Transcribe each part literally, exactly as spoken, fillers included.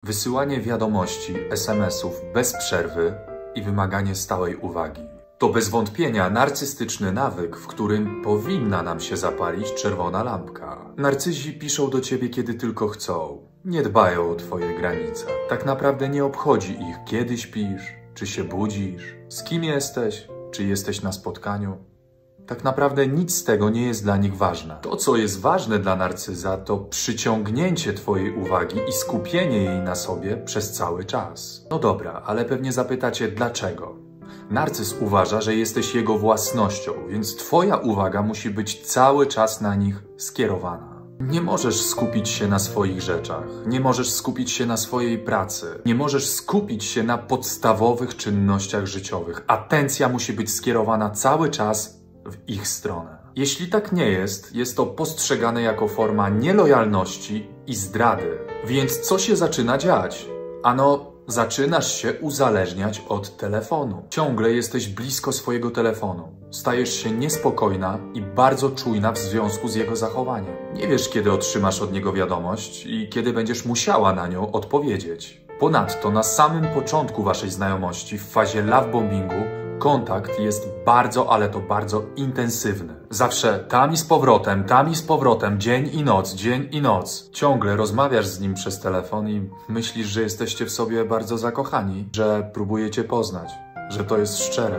wysyłanie wiadomości, es em esów bez przerwy i wymaganie stałej uwagi. To bez wątpienia narcystyczny nawyk, w którym powinna nam się zapalić czerwona lampka. Narcyzi piszą do ciebie, kiedy tylko chcą. Nie dbają o twoje granice. Tak naprawdę nie obchodzi ich, kiedy śpisz, czy się budzisz, z kim jesteś, czy jesteś na spotkaniu. Tak naprawdę nic z tego nie jest dla nich ważne. To, co jest ważne dla narcyza, to przyciągnięcie twojej uwagi i skupienie jej na sobie przez cały czas. No dobra, ale pewnie zapytacie, dlaczego? Narcyz uważa, że jesteś jego własnością, więc twoja uwaga musi być cały czas na nich skierowana. Nie możesz skupić się na swoich rzeczach, nie możesz skupić się na swojej pracy, nie możesz skupić się na podstawowych czynnościach życiowych. Atencja musi być skierowana cały czas w ich stronę. Jeśli tak nie jest, jest to postrzegane jako forma nielojalności i zdrady. Więc co się zaczyna dziać? Ano, zaczynasz się uzależniać od telefonu. Ciągle jesteś blisko swojego telefonu. Stajesz się niespokojna i bardzo czujna w związku z jego zachowaniem. Nie wiesz, kiedy otrzymasz od niego wiadomość i kiedy będziesz musiała na nią odpowiedzieć. Ponadto na samym początku waszej znajomości, w fazie lovebombingu, kontakt jest bardzo, ale to bardzo intensywny. Zawsze tam i z powrotem, tam i z powrotem, dzień i noc, dzień i noc. Ciągle rozmawiasz z nim przez telefon i myślisz, że jesteście w sobie bardzo zakochani, że próbujecie poznać, że to jest szczere.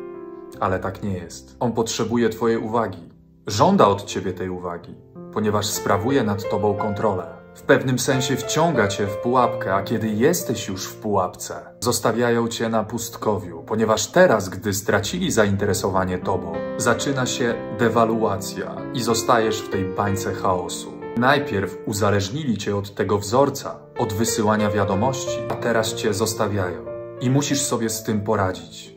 Ale tak nie jest. On potrzebuje twojej uwagi. Żąda od ciebie tej uwagi, ponieważ sprawuje nad tobą kontrolę. W pewnym sensie wciąga cię w pułapkę, a kiedy jesteś już w pułapce, zostawiają cię na pustkowiu, ponieważ teraz, gdy stracili zainteresowanie tobą, zaczyna się dewaluacja i zostajesz w tej bańce chaosu. Najpierw uzależnili cię od tego wzorca, od wysyłania wiadomości, a teraz cię zostawiają i musisz sobie z tym poradzić.